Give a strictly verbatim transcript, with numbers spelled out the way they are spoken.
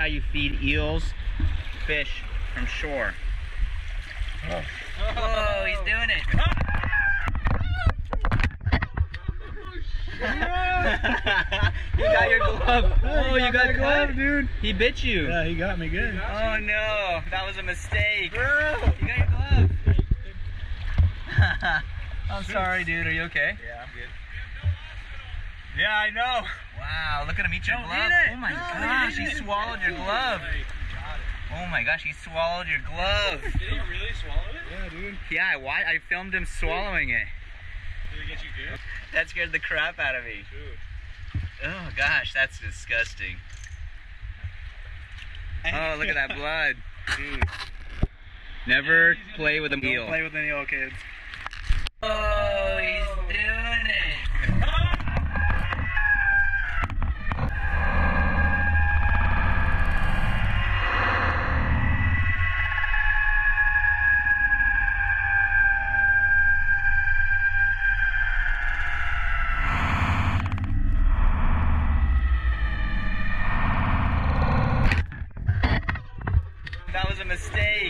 how you feed eels fish from shore. Oh. Whoa, he's doing it. You got your glove. Oh, you got, got glove, dude. He bit you. Yeah, he got me good. Oh no, that was a mistake. Bro, you got your glove. I'm sorry, dude. Are you okay? Yeah, I'm good. Yeah, I know. Wow, look at him eat your Don't glove. eat it. Oh my No, gosh, he swallowed your glove. Oh my gosh, he swallowed your glove. Did he really swallow it? Yeah, dude. Yeah, why? I filmed him swallowing it. Did it get you good? That scared the crap out of me. Dude. Oh gosh, that's disgusting. Oh, look at that blood. Dude. Never play with an eel. Don't play with an eel, kids. Oh, he's doing it. That was a mistake.